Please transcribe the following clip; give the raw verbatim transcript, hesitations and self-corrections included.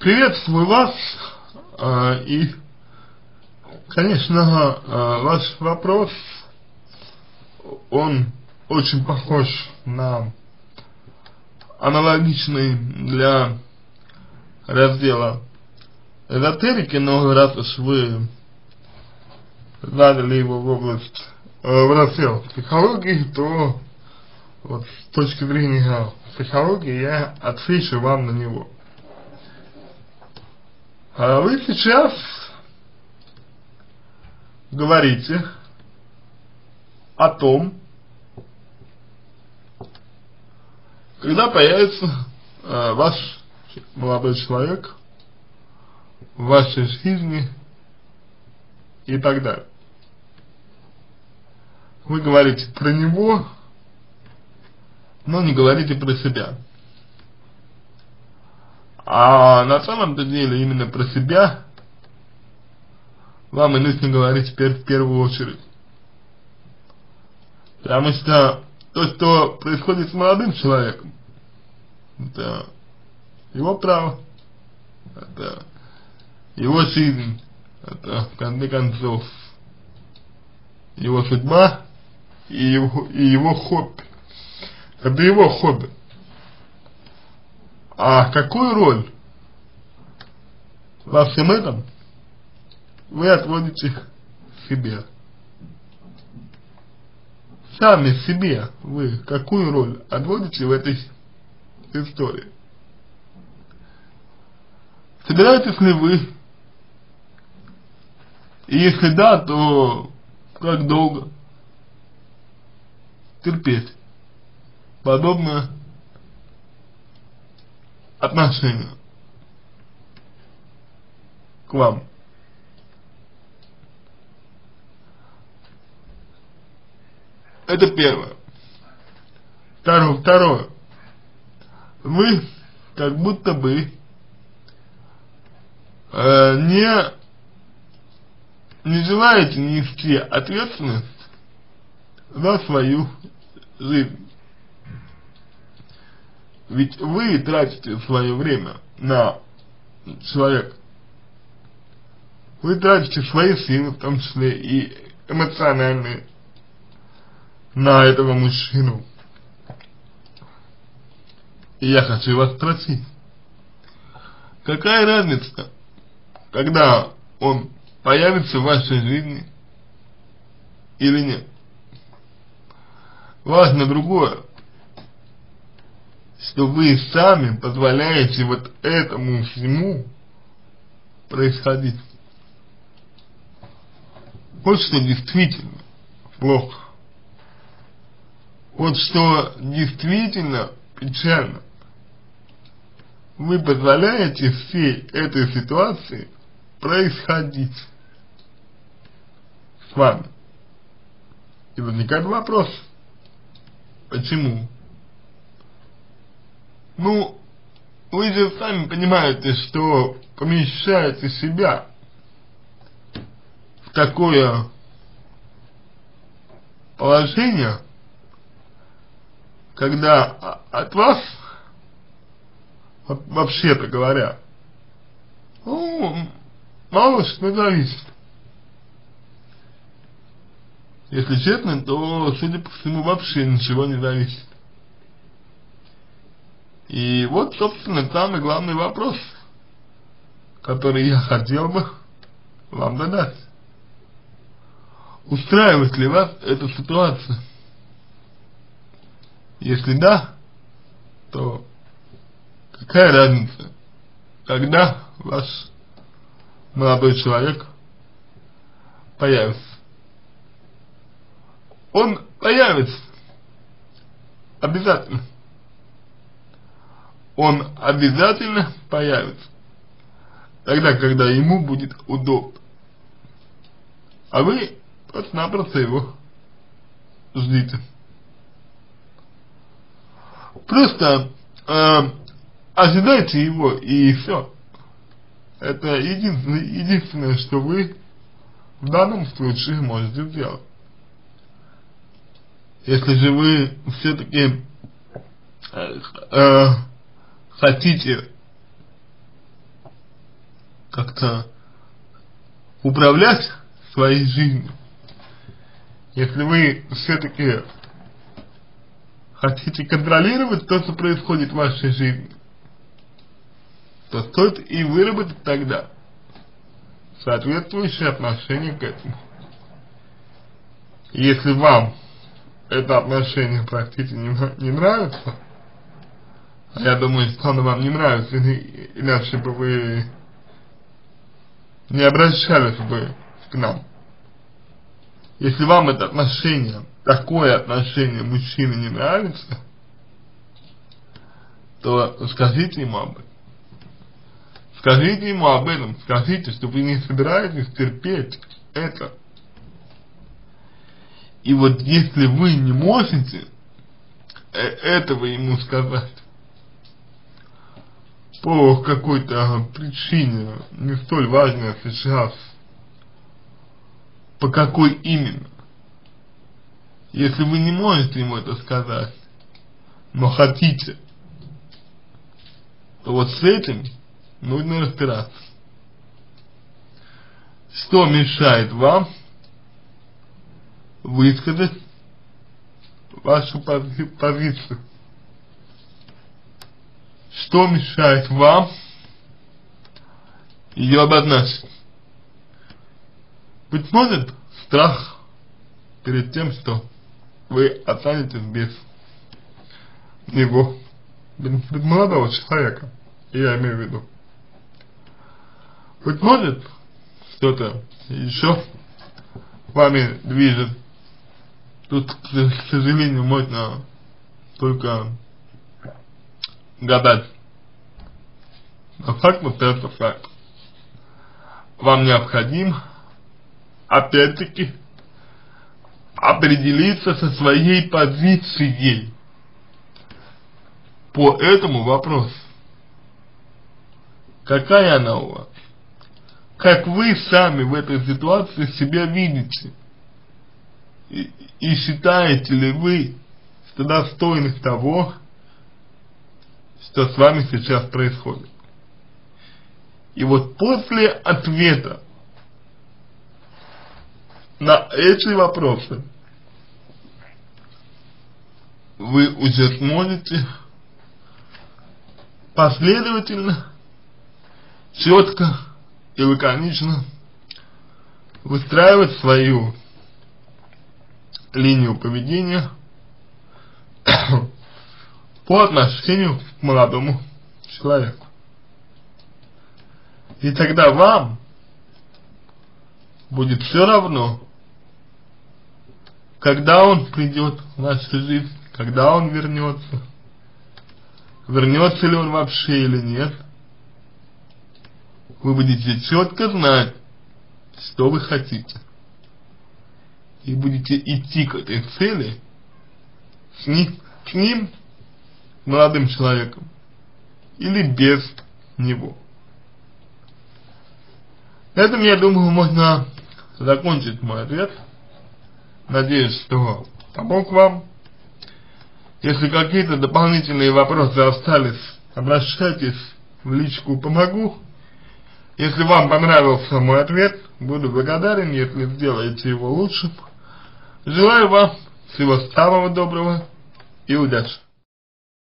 Приветствую вас, э, и, конечно, э, ваш вопрос, он очень похож на аналогичный для раздела эзотерики, но раз уж вы задали его в область, э, в раздел психологии, то вот с точки зрения психологии я отвечу вам на него. А вы сейчас говорите о том, когда появится э, ваш молодой человек в вашей жизни и так далее. Вы говорите про него, но не говорите про себя. А на самом-то деле именно про себя вам и нужно говорить в первую очередь. Потому что то, что происходит с молодым человеком, это его право, это его жизнь, это в конце концов его судьба и его, и его хобби. Это его хобби. А какую роль во всем этом вы отводите себе? Сами себе вы какую роль отводите в этой истории? Собираетесь ли вы? И если да, то как долго терпеть подобное отношение к вам? Это первое. Второе. Второе. Вы как будто бы э, не, не желаете нести ответственность за свою жизнь. Ведь вы тратите свое время на человека. Вы тратите свои силы, в том числе и эмоциональные, на этого мужчину. И я хочу вас спросить, какая разница, когда он появится в вашей жизни или нет? Важно другое, что вы сами позволяете вот этому всему происходить. Вот что действительно плохо. Вот что действительно печально. Вы позволяете всей этой ситуации происходить с вами. И возникает вопрос, почему? Ну, вы же сами понимаете, что помещаете себя в такое положение, когда от вас, вообще-то говоря, ну, мало что зависит. Если честно, то, судя по всему, вообще ничего не зависит. И вот, собственно, самый главный вопрос, который я хотел бы вам задать. Устраивает ли вас эта ситуация? Если да, то какая разница, когда ваш молодой человек появится? Он появится обязательно. Он обязательно появится тогда, когда ему будет удобно. А вы просто-напросто его ждите. Просто э, ожидайте его, и все. Это единственное, единственное, что вы в данном случае можете сделать. Если же вы все-таки э, э, хотите как-то управлять своей жизнью, если вы все-таки хотите контролировать то, что происходит в вашей жизни, то стоит и выработать тогда соответствующее отношение к этому. Если вам это отношение практически не, не нравится, а я думаю, что оно вам не нравится, иначе бы вы не обращались бы к нам. Если вам это отношение, такое отношение мужчины не нравится, то скажите ему об этом. Скажите ему об этом, скажите, что вы не собираетесь терпеть это. И вот если вы не можете этого ему сказать, по какой-то причине, не столь важной сейчас, по какой именно, если вы не можете ему это сказать, но хотите, то вот с этим нужно разбираться. Что мешает вам высказать вашу пози позицию? Что мешает вам ее обозначить? Быть может, страх перед тем, что вы останетесь без него, без молодого человека, я имею в виду. Быть может, что-то еще вами движет. Тут, к сожалению, можно только гадать. Но факт остается факт. Вам необходимо, опять-таки, определиться со своей позицией по этому вопросу. Какая она у вас? Как вы сами в этой ситуации себя видите? И, и считаете ли вы, что достойны того, что с вами сейчас происходит? И вот после ответа на эти вопросы вы уже сможете последовательно, четко и лаконично выстраивать свою линию поведения по отношению к молодому человеку. И тогда вам будет все равно, когда он придет в вашу жизнь, когда он вернется, вернется ли он вообще или нет. Вы будете четко знать, что вы хотите. И будете идти к этой цели с ним, с ним, молодым человеком, или без него. На этом, я думаю, можно закончить мой ответ. Надеюсь, что помог вам. Если какие-то дополнительные вопросы остались, обращайтесь в личку «Помогу». Если вам понравился мой ответ, буду благодарен, если сделаете его лучшим. Желаю вам всего самого доброго и удачи.